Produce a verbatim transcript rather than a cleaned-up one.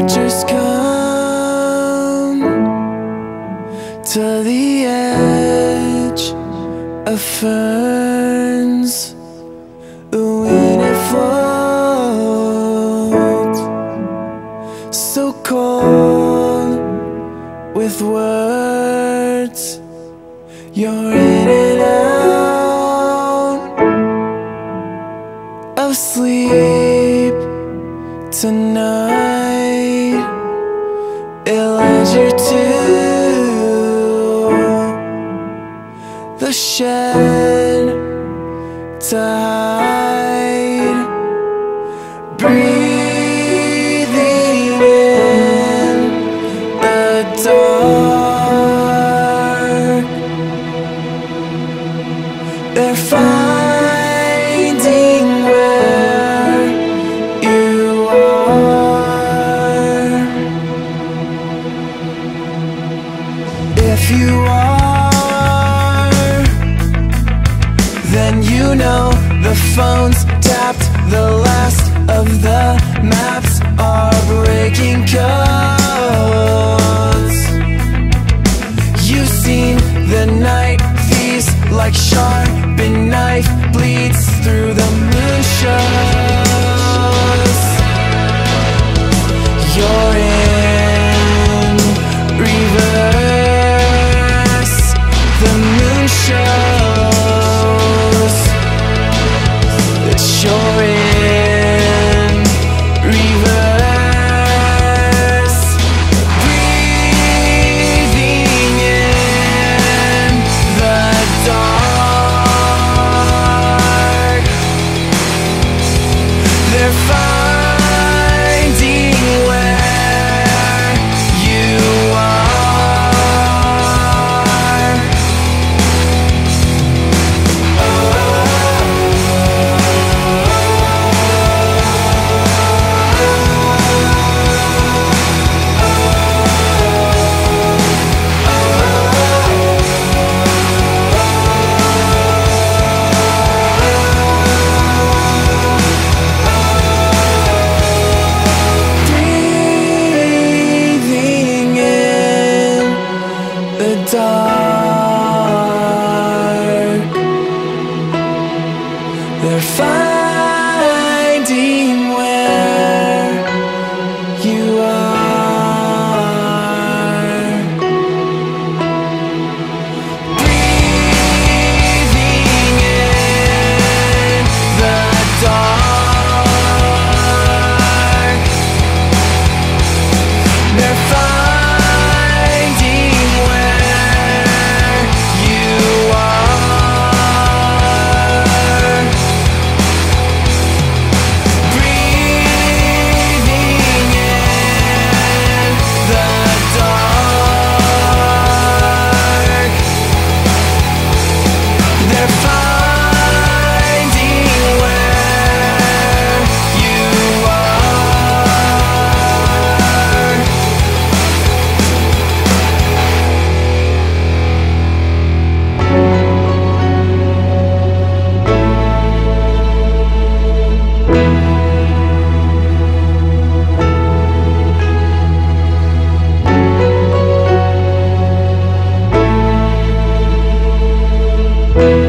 creatures come to the edge of ferns. The wind it floats, so cold with words. You're in and out of sleep tonight. It led you to the shed to hide, breathing in the dark. They're finding where you are. If you are, then you know the phone's tapped. The last of the maps are breaking codes. You've seen the night thieves like sharpened knife bleeds through the moon shows. You're in reverse. The moon shows that you're in reverse. Breathing in the dark. They're finding where you are. Breathing in the dark. They're finding where you are. Breathing in the dark. They're finding where you are. Breathing in the dark. They're finding where you are. Thank you.